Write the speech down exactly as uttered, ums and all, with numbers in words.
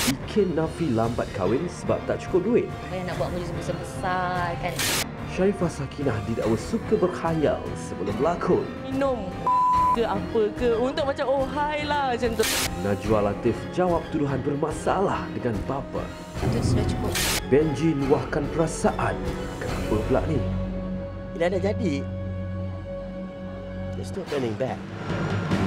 Ikin Nafi lambat kahwin sebab tak cukup duit. Saya nak buat muzik besar-besar kan. Sharifah Sakinah didakwa suka berkhayal sebelum berlakon. Minum ke apa ke untuk macam oh hai lah macam tu. Najwa Latif jawab tuduhan bermasalah dengan bapa. Itu sudah cukup. Benji luahkan perasaan. Kenapa pula ni? Bila dah jadi, there's no turning back.